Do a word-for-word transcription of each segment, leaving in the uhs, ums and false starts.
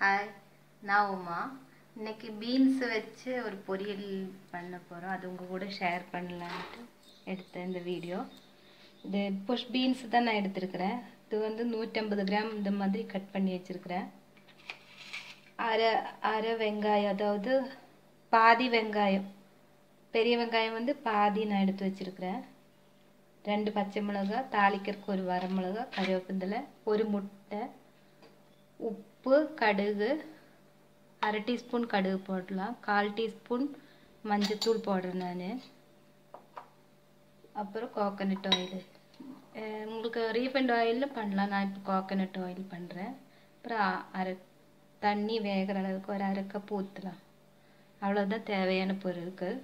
Hi, நான் உமா. இன்னைக்கு beans வச்சு ஒரு பொரியல் பண்ண போகிறோம். அது உங்கள் கூட ஷேர் பண்ணலான்ட்டு எடுத்தேன் இந்த வீடியோ. இது புஷ் பீன்ஸ் தான் நான் எடுத்துருக்கிறேன். இது வந்து நூற்றம்பது கிராம் இந்த மாதிரி கட் பண்ணி வச்சுருக்கிறேன். அரை அரை வெங்காயம், அதாவது பாதி வெங்காயம், பெரிய வெங்காயம் வந்து பாதி நான் எடுத்து வச்சுருக்கிறேன். ரெண்டு பச்சை மிளகாய், தாளிக்கிறதுக்கு ஒரு வரமிளகாய், கருவேப்பிலை, ஒரு முட்டை, உப்பு, கடுகு, அரை டீஸ்பூன் கடுகு போடலாம், கால் டீஸ்பூன் மஞ்சத்தூள் போடுறேன் நான். அப்புறம் கோகனட் ஆயில், உங்களுக்கு ரீஃபைண்ட் ஆயிலில் பண்ணலாம், நான் இப்போ கோகனட் ஆயில் பண்ணுறேன். அப்புறம் அரை தண்ணி வேகிற அளவுக்கு ஒரு அரை கப் ஊற்றலாம். அவ்வளோதான் தேவையான பொருட்கள்.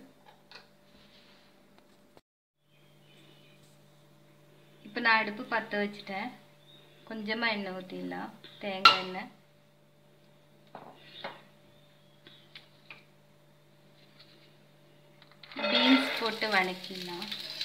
இப்போ நான் அடுப்பு பற்ற வச்சுட்டேன். கொஞ்சமாக எண்ணெய் ஊற்றிடலாம், தேங்காய் எண்ணெய். பீன்ஸ் போட்டு வதக்கிடலாம்.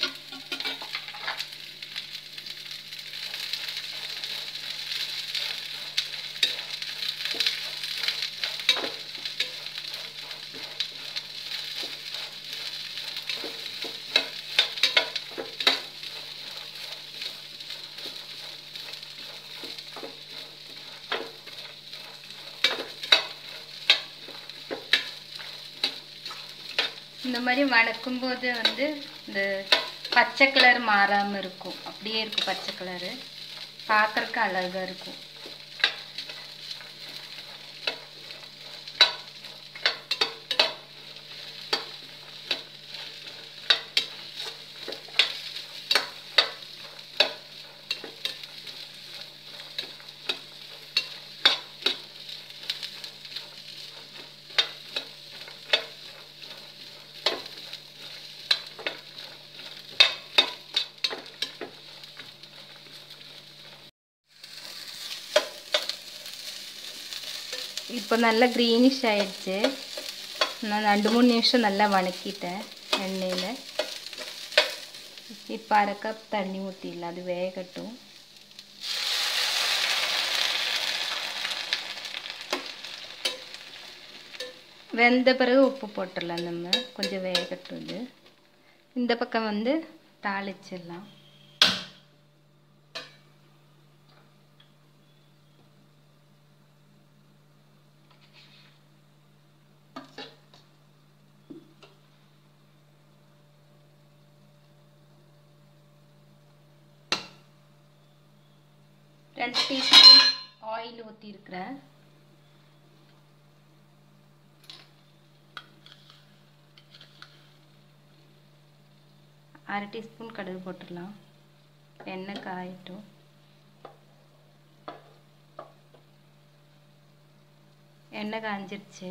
இந்த மாதிரி வதக்கும்போது வந்து இந்த பச்சை கலர் மாறாமல் இருக்கும், அப்படியே இருக்கும் பச்சை கலரு, பார்க்குறக்கு அழகாக இருக்கும். இப்போ நல்லா க்ரீனிஷ் ஆயிடுச்சு. நான் ரெண்டு மூணு நிமிஷம் நல்லா வதக்கிட்டேன் எண்ணெயில். இப்போ அரை கப் தண்ணி ஊற்றிடலாம், அது வேகட்டும். வெந்த பிறகு உப்பு போட்டுடலாம், நம்ம கொஞ்சம் வேகட்டும். இது இந்த பக்கம் வந்து தாளிச்சிடலாம். ரெண்டு டீஸ்பூன் ஆயில் ஊற்றிருக்கிறேன். அரை டீஸ்பூன் கடுகு போட்டுடலாம். எண்ணெய் காயட்டும். எண்ணெய் காஞ்சிடுச்சு.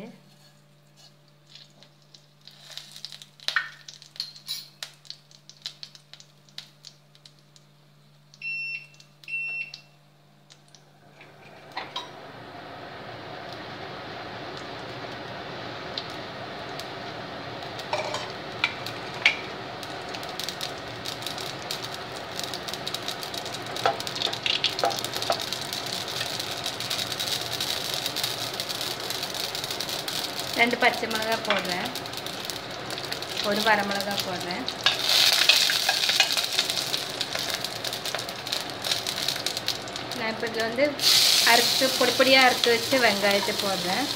ரெண்டு பச்சை மிளகாய் போடுறேன், ஒரு வரமிளகாய் போடுறேன். நான் இப்போ இதில் வந்து அறுத்து பொடி பொடியாக அறுத்து வச்சு வெங்காயத்தை போடுறேன்.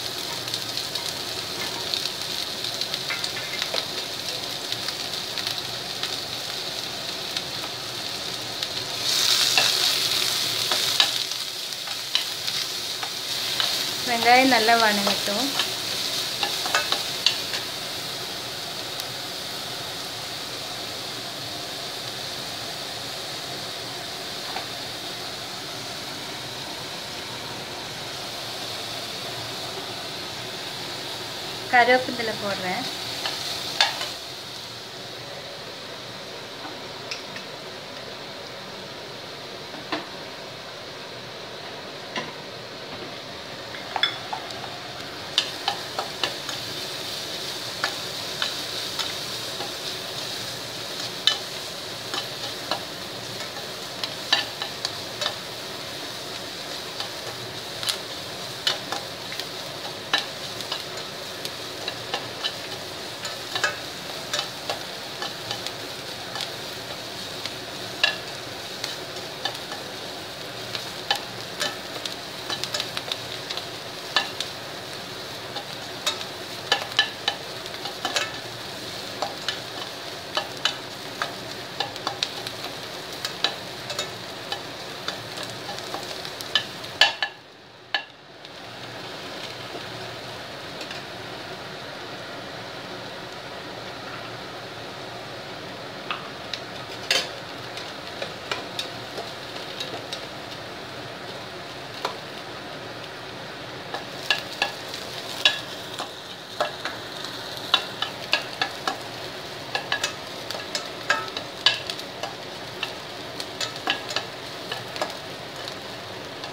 வெங்காயம் நல்லா வதங்கட்டும். கருவேப்பிலை போடுறேன்.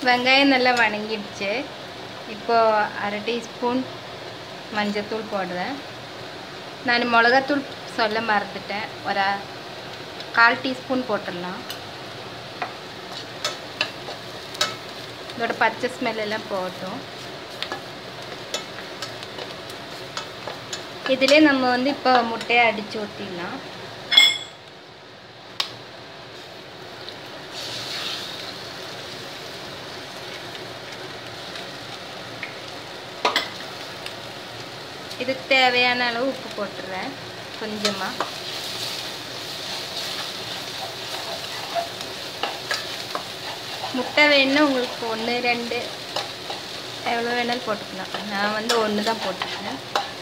வெங்காயம் நல்லா வணங்கிடுச்சு. இப்போ அரை டீஸ்பூன் மஞ்சத்தூள் போடுறேன். நான் மிளகாத்தூள் சொல்ல மறந்துட்டேன். ஒரு கால் டீஸ்பூன் போட்டுடலாம். இதோட பச்சை ஸ்மெல் எல்லாம் போகட்டும். இதிலே நம்ம வந்து இப்போ முட்டையை அடித்து ஊற்றிடலாம். இதுக்கு தேவையான அளவு உப்பு போட்டுறேன் கொஞ்சமாக. முட்டை வேணுன்னா உங்களுக்கு ஒன்று ரெண்டு எவ்வளோ வேணாலும் போட்டுக்கலாம். நான் வந்து ஒன்று தான் போட்டுக்கிறேன்.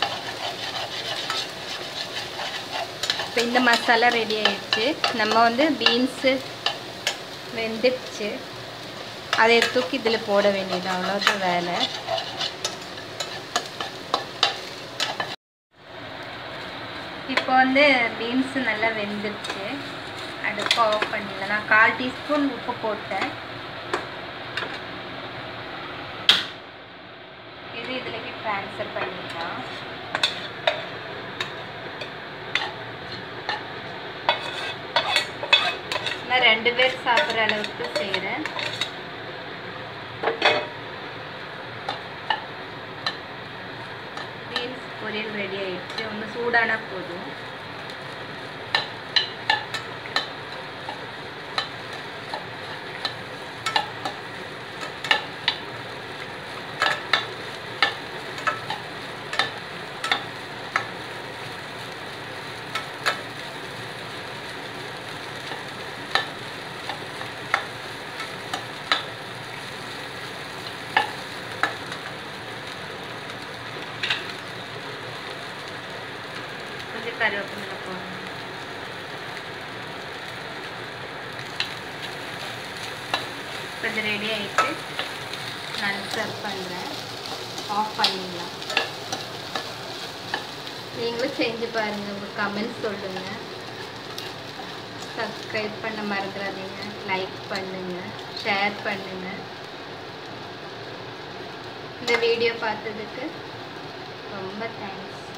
இப்போ இந்த மசாலா ரெடி ஆயிடுச்சு. நம்ம வந்து பீன்ஸு வெந்துடுச்சு. அதை தூக்கி இதில் போட வேண்டியது, அவ்வளோதான் வேலை. இப்போ வந்து பீன்ஸு நல்லா வெந்துடுச்சு. அடுப்பு ஆஃப் பண்ணிடலாம். நான் கால் டீஸ்பூன் உப்பு போட்டேன். இது இதுலக்கு ட்ரான்ஸ்ஃபர் பண்ணிடலாம். நான் ரெண்டு பேர் சாப்பிட்ற அளவுக்கு செய்கிறேன். பீன்ஸ் பொரியல் ரெடி ஆயிடுச்சு. ஒன்று சூடானா போதும். கருவேப்பிலை போடணும். இப்போ இது ரெடி ஆகிட்டு நான் சர்வ் பண்ணுறேன். ஆஃப் பண்ணிடலாம். நீங்களும் செஞ்சு பாருங்கள். உங்கள் கமெண்ட்ஸ் சொல்லுங்கள். சப்ஸ்கிரைப் பண்ண மறந்துடாதீங்க. லைக் பண்ணுங்கள், ஷேர் பண்ணுங்கள். இந்த வீடியோ பார்த்ததுக்கு ரொம்ப தேங்க்ஸ்.